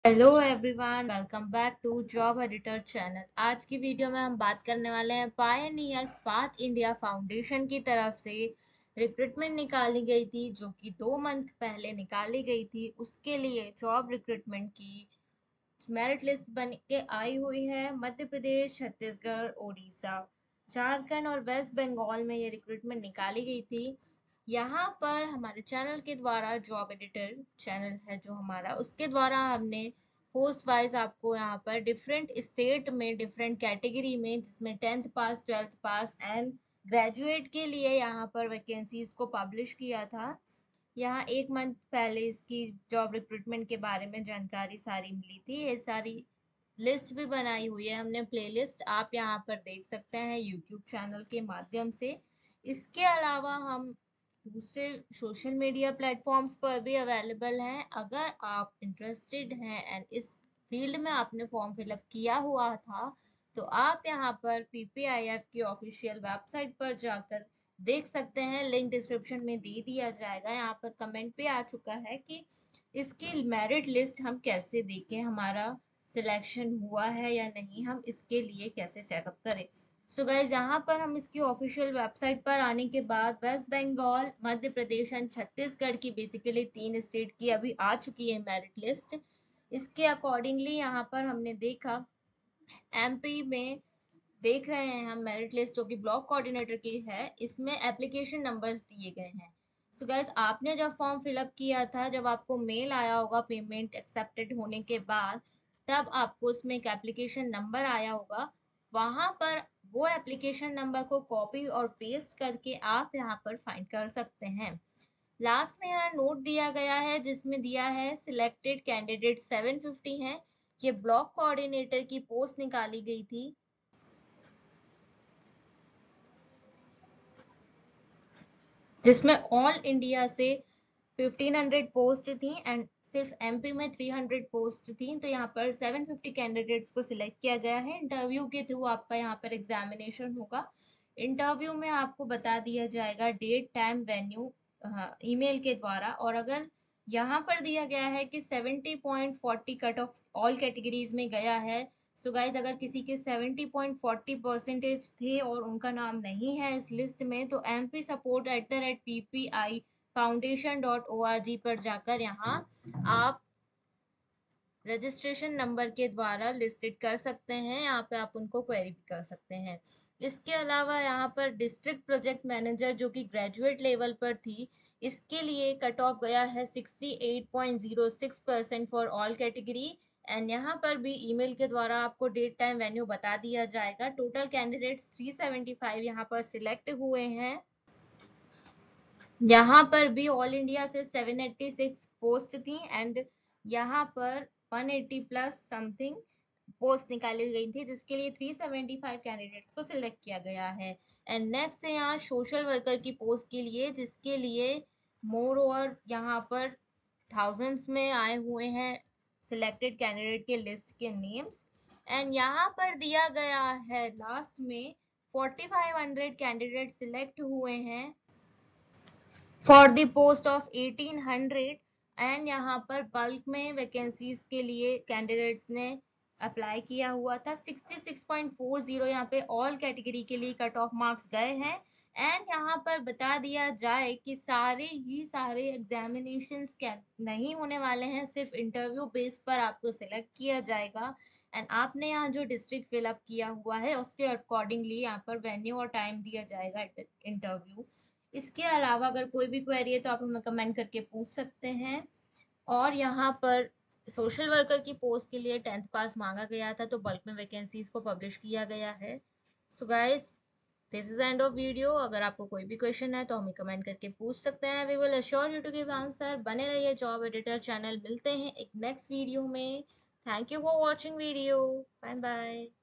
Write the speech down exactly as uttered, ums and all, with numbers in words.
Hello everyone, welcome back to job editor channel. आज की video में हम बात करने वाले हैं पायनियर पाथ इंडिया फाउंडेशन की तरफ से रिक्रूटमेंट निकाली गई थी, जो कि दो मंथ पहले निकाली गई थी। उसके लिए जॉब रिक्रूटमेंट की मेरिट लिस्ट बन के आई हुई है। मध्य प्रदेश, छत्तीसगढ़, उड़ीसा, झारखंड और वेस्ट बंगाल में ये रिक्रूटमेंट निकाली गई थी। यहाँ पर हमारे चैनल के द्वारा, जॉब एडिटर चैनल है जो हमारा, उसके द्वारा हमने पोस्ट वाइज आपको यहाँ पर डिफरेंट स्टेट में डिफरेंट कैटेगरी में, जिसमें tenth pass, twelfth pass and graduate के लिए यहाँ पर वैकेंसीज को पब्लिश किया था। यहाँ एक मंथ पहले इसकी जॉब रिक्रूटमेंट के बारे में जानकारी सारी मिली थी। ये सारी लिस्ट भी बनाई हुई है हमने, प्लेलिस्ट आप यहाँ पर देख सकते हैं यूट्यूब चैनल के माध्यम से। इसके अलावा हम दूसरे सोशल मीडिया प्लेटफॉर्म्स पर भी अवेलेबल हैं। अगर आप इंटरेस्टेड हैं एंड इस फील्ड में आपने फॉर्म फिलअप किया हुआ था, तो आप यहाँ पर पीपीआईएफ की ऑफिशियल वेबसाइट पर जाकर देख सकते हैं। लिंक डिस्क्रिप्शन में दे दिया जाएगा। यहाँ पर कमेंट भी आ चुका है कि इसकी मेरिट लिस्ट हम कैसे देखें, हमारा सिलेक्शन हुआ है या नहीं, हम इसके लिए कैसे चेकअप करें। सो गाइज, यहाँ पर हम इसकी ऑफिशियल वेबसाइट पर आने के बाद वेस्ट बंगाल, मध्य प्रदेश एंड छत्तीसगढ़ की बेसिकली तीन स्टेट की अभी आ चुकी है मेरिट लिस्ट। इसके अकॉर्डिंगली यहाँ पर हमने देखा एमपी में देख रहे हैं हम मेरिट लिस्ट, जो कि ब्लॉक कोऑर्डिनेटर की है। इसमें एप्लीकेशन नंबर्स दिए गए हैं। सो गाइस, आपने जब फॉर्म फिलअप किया था, जब आपको मेल आया होगा पेमेंट एक्सेप्टेड होने के बाद, तब आपको उसमें एक एप्लीकेशन नंबर आया होगा। वहां पर वो एप्लीकेशन नंबर को कॉपी और पेस्ट करके आप यहाँ पर फाइंड कर सकते हैं। लास्ट में यहाँ नोट दिया गया है, जिसमें दिया है सिलेक्टेड कैंडिडेट सेवन फिफ्टी हैं। ये ब्लॉक कोऑर्डिनेटर की पोस्ट निकाली गई थी, जिसमें ऑल इंडिया से फिफ्टीन हंड्रेड पोस्ट थी एंड सिर्फ एमपी में थ्री हंड्रेड पोस्ट थी। तो यहाँ पर सेवन फिफ्टी कैंडिडेट्स को सिलेक्ट किया गया है। इंटरव्यू के थ्रू आपका यहाँ पर एग्जामिनेशन होगा। इंटरव्यू में आपको बता दिया जाएगा डेट, टाइम, वेन्यू ईमेल के द्वारा। और अगर यहाँ पर दिया गया है कि seventy point forty cut off all categories में गया है। सो गाइज, अगर किसी के सेवेंटी पॉइंट फोर्टी परसेंटेज थे और उनका नाम नहीं है इस लिस्ट में, तो M P support at the rate P P I foundation dot O R G पर जाकर यहाँ आप रजिस्ट्रेशन नंबर के द्वारा लिस्टेड कर सकते हैं। यहाँ पे आप उनको क्वेरी भी कर सकते हैं। इसके अलावा यहाँ पर डिस्ट्रिक्ट प्रोजेक्ट मैनेजर, जो कि ग्रेजुएट लेवल पर थी, इसके लिए कट ऑफ गया है sixty eight point zero six percent for all category. And यहाँ पर भी ईमेल के द्वारा आपको डेट, टाइम, वेन्यू बता दिया जाएगा। Total candidates three seventy five यहाँ पर सिलेक्ट हुए हैं। यहाँ पर भी ऑल इंडिया से सेवन एटी सिक्स पोस्ट थी एंड यहाँ पर one eighty plus something post निकाली गई थी, जिसके लिए थ्री सेवेंटी फाइव कैंडिडेट्स को सिलेक्ट किया गया है। एंड नेक्स्ट है यहाँ सोशल वर्कर की पोस्ट के लिए, जिसके लिए मोर ओवर यहाँ पर थाउजेंड्स में आए हुए हैं सिलेक्टेड कैंडिडेट के लिस्ट के नेम्स। एंड यहाँ पर दिया गया है लास्ट में forty five hundred candidate select हुए हैं for the post of eighteen hundred. And यहाँ पर बल्क में वैकेंसीज के लिए कैंडिडेट्स ने अप्लाई किया हुआ था। Sixty six point four zero यहाँ पे ऑल कैटेगरी के लिए कट ऑफ मार्क्स गए हैं। एंड यहाँ पर बता दिया जाए कि सारे ही सारे एग्जामिनेशंस नहीं होने वाले हैं, सिर्फ इंटरव्यू बेस पर आपको सिलेक्ट किया जाएगा। एंड आपने यहाँ जो डिस्ट्रिक्ट फिलअप किया हुआ है, उसके अकॉर्डिंगली यहाँ पर वेन्यू और टाइम दिया जाएगा इंटरव्यू। इसके अलावा अगर कोई भी क्वेरी है तो आप हमें कमेंट करके पूछ सकते हैं। और यहाँ पर सोशल वर्कर की पोस्ट के लिए टेंथ पास मांगा गया था, तो बल्क में वैकेंसीज को पब्लिश किया गया है। So guys, this is end of video. अगर आपको कोई भी क्वेश्चन है तो हमें कमेंट करके पूछ सकते हैं। We will assure you to give answer. बने रहिए जॉब एडिटर चैनल। मिलते हैं एक नेक्स्ट वीडियो में। Thank you for watching video. Bye bye.